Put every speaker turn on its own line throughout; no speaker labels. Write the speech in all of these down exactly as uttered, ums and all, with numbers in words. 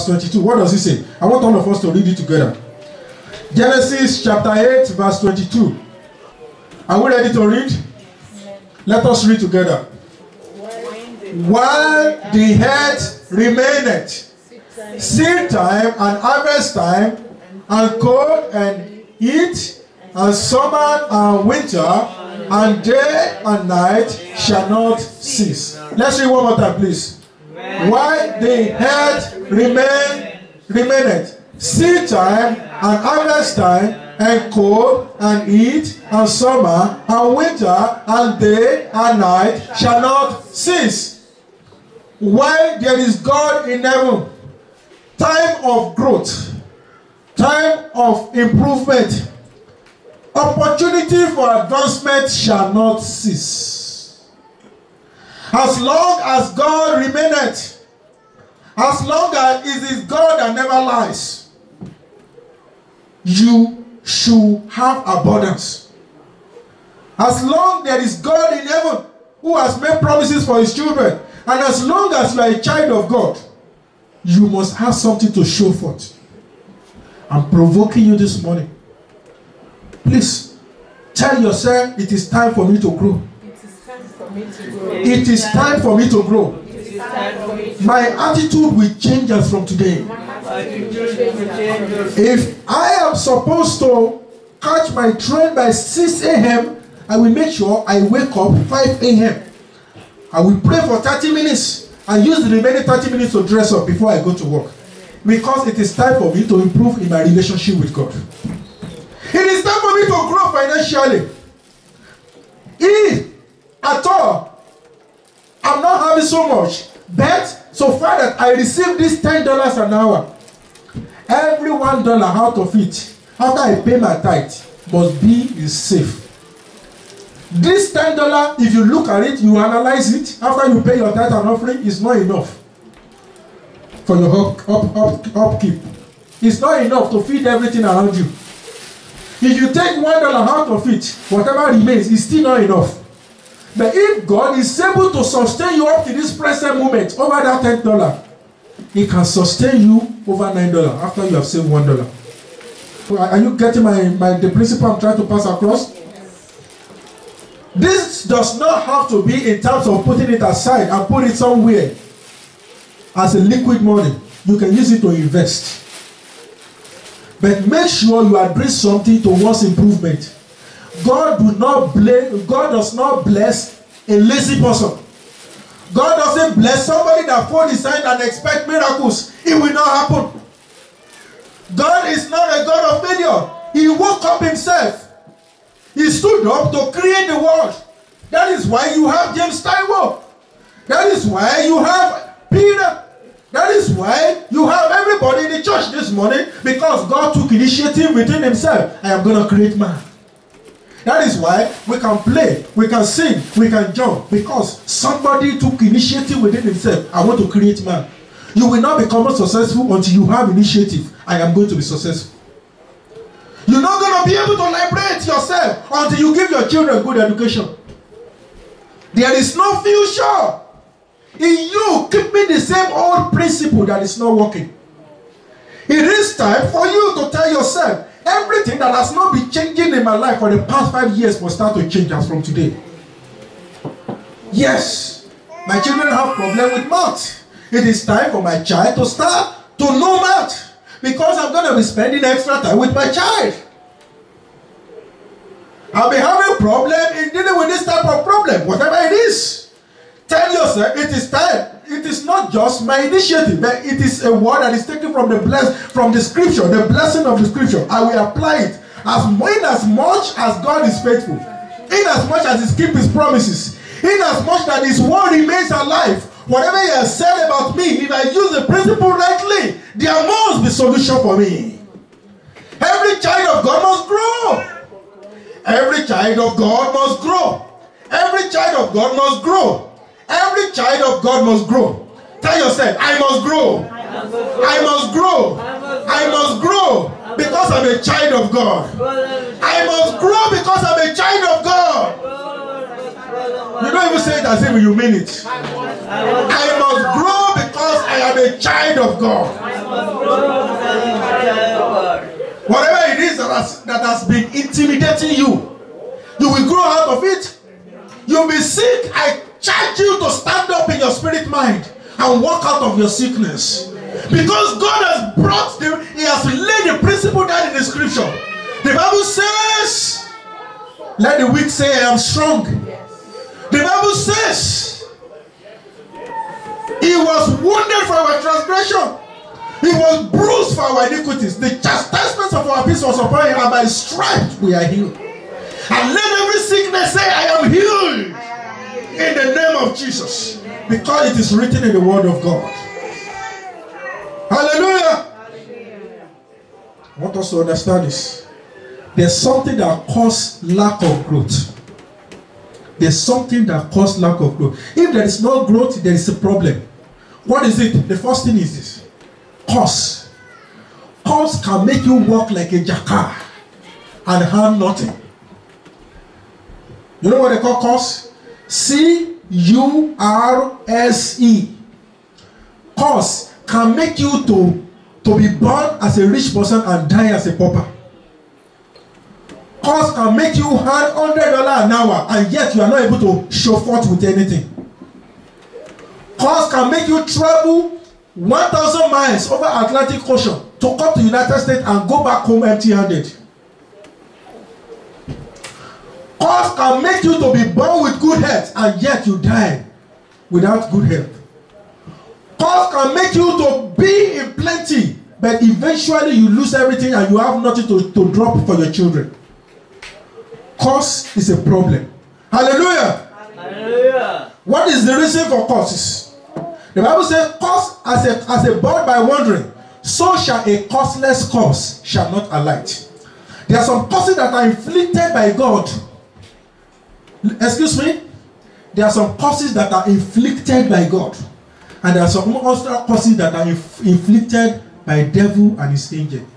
verse twenty-two. What does he say? I want all of us to read it together. Genesis chapter eight, verse twenty-two. Are we ready to read? Let us read together. While the earth remaineth, seed time and harvest time, and cold and heat, and summer and winter, and day and night shall not cease. Let's read one more time, please. While the earth remain, remaineth, seed time and harvest time, and cold and heat, and summer and winter, and day and night shall not cease. While there is God in heaven, time of growth, time of improvement, opportunity for advancement shall not cease. As long as God remaineth, as long as it is God that never lies, you should have abundance. As long there is God in heaven who has made promises for his children, and as long as you are a child of God, you must have something to show forth. I'm provoking you this morning. Please tell yourself, it is time for me to grow.
It is time for me to grow.
It is time for me to grow.
It is time for me to
My attitude will change as from today. If I am supposed to catch my train by six a m, I will make sure I wake up five a m I will pray for thirty minutes and use the remaining thirty minutes to dress up before I go to work. Because it is time for me to improve in my relationship with God. It is time for me to grow financially. If at all I'm not having so much, but so far that I receive this ten dollars an hour, every one dollar out of it, after I pay my tithe, must be in safe. This ten dollars, if you look at it, you analyze it, after you pay your tithe and offering, is not enough for your up, up, up, upkeep. It's not enough to feed everything around you. If you take one dollar out of it, whatever remains is still not enough. But if God is able to sustain you up to this present moment over that ten dollars, He can sustain you over nine dollars after you have saved one dollar. Are you getting my, my the principle I'm trying to pass across? This does not have to be in terms of putting it aside and put it somewhere as a liquid money. You can use it to invest. But make sure you are doing something towards improvement. God do not blame, God does not bless a lazy person. God doesn't bless somebody that fold his hand and expect miracles. It will not happen. God is not a God of failure. He woke up himself. He stood up to create the world. That is why you have James Taiwo. That is why you have Peter. That is why you have everybody in the church this morning, because God took initiative within himself. I am going to create man. That is why we can play, we can sing, we can jump, because somebody took initiative within himself. I want to create man. You will not become successful until you have initiative. I am going to be successful. You're not going to be able to liberate yourself until you give your children good education. There is no future in you keeping the same old principle that is not working. It is time for you to tell yourself, everything that has not been changing in my life for the past five years will start to change as from today. Yes, my children have problem with math. It is time for my child to start to know math, because I'm going to be spending extra time with my child. I'll be having problem in dealing with this type of problem, whatever it is. Tell yourself, it is time. It is not just my initiative, but it is a word that is taken from the bless, from the scripture, the blessing of the scripture. I will apply it as, in as much as God is faithful, in as much as He keeps His promises, in as much that His word remains alive. Whatever He has said about me, if I use the principle rightly, there must be solution for me. Every child of God must grow. Every child of God must grow. Every child of God must grow. Every child of God must grow. Tell yourself, I must grow. I must grow. I must grow because I'm a child of God. I must grow because I'm a child of God. You don't even say it as if you mean it. I must grow because I am a child of God. has, that has been intimidating you, you will grow out of it. You'll be sick. I charge you to stand up in your spirit mind and walk out of your sickness. Because God has brought the, He has laid the principle down in the scripture. The Bible says, let the weak say, I am strong. The Bible says, He was wounded for our transgression. He was bruised for our iniquities. The chastisement of our peace was upon Him, and by His stripes we are healed. And let every sickness say, I am healed in the name of Jesus. Because it is written in the Word of God. Hallelujah. I want us to understand this. There's something that causes lack of growth. There's something that causes lack of growth. If there is no growth, there is a problem. What is it? The first thing is this. Cause. Cause can make you walk like a jackal and have nothing. You know what they call cause? C U R S E. Cause can make you to, to be born as a rich person and die as a pauper. Cause can make you earn one hundred dollars an hour and yet you are not able to show forth with anything. Cause can make you travel one thousand miles over Atlantic Ocean to come to the United States and go back home empty-handed. Cause can make you to be born with good health and yet you die without good health. Cause can make you to be in plenty but eventually you lose everything and you have nothing to, to drop for your children. Cause is a problem. Hallelujah.
Hallelujah.
What is the reason for causes? The Bible says, cause as a, as a bird by wandering, so shall a causeless cause shall not alight. There are some causes that are inflicted by God. Excuse me? There are some causes that are inflicted by God. And there are some other causes that are inf inflicted by the devil and his angel.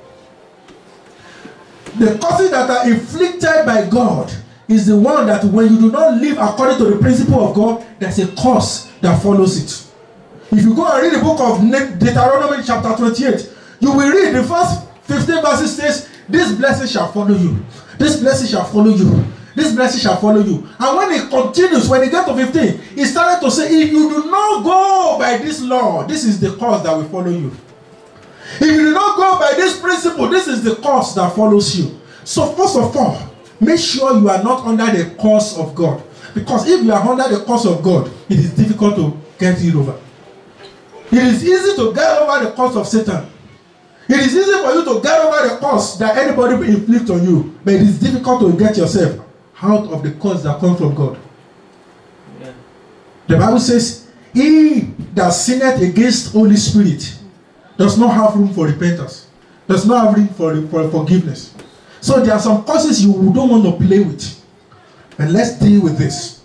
The causes that are inflicted by God is the one that when you do not live according to the principle of God, there's a cause that follows it. If you go and read the book of Deuteronomy chapter twenty-eight, you will read the first fifteen verses says, this blessing shall follow you. This blessing shall follow you. This blessing shall follow you. And when it continues, when it gets to fifteen, it started to say, if you do not go by this law, this is the cause that will follow you. If you do not go by this principle, this is the cause that follows you. So first of all, make sure you are not under the curse of God. Because if you are under the curse of God, it is difficult to get it over. It is easy to get over the curse of Satan. It is easy for you to get over the curse that anybody will inflict on you. But it is difficult to get yourself out of the curse that comes from God. Yeah. The Bible says, he that sinneth against Holy Spirit does not have room for repentance. Does not have room for, for forgiveness. So there are some causes you don't want to play with. And let's deal with this.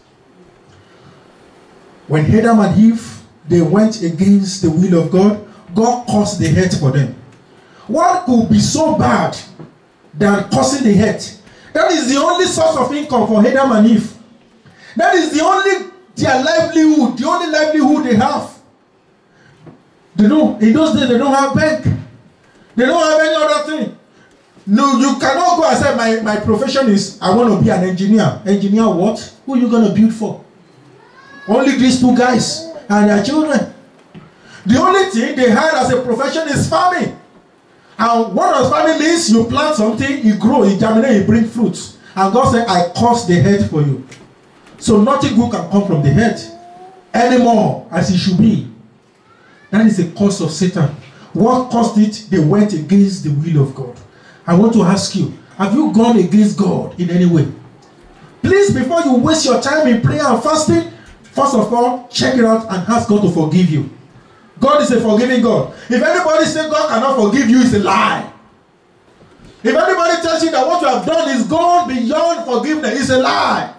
When Adam and Eve, they went against the will of God, God caused the hurt for them. What could be so bad than causing the hurt? That is the only source of income for Adam and Eve. That is the only, their livelihood, the only livelihood they have. They don't, in those days they don't have bank. They don't have any other thing. No, you cannot go and say, my, my profession is, I want to be an engineer. Engineer what? Who are you going to build for? Only these two guys and their children. The only thing they had as a profession is farming. And what does farming means? You plant something, you grow, you germinate, you bring fruits. And God said, I caused the hurt for you. So nothing good can come from the hurt anymore as it should be. That is the cause of Satan. What caused it? They went against the will of God. I want to ask you, have you gone against God in any way? Please, before you waste your time in prayer and fasting, first of all, check it out and ask God to forgive you. God is a forgiving God. If anybody says God cannot forgive you, it's a lie. If anybody tells you that what you have done is gone beyond forgiveness, it's a lie.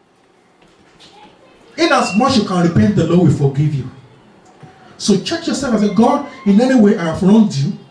In as much you can repent, the Lord will forgive you. So check yourself and say, God, in any way I have wronged you.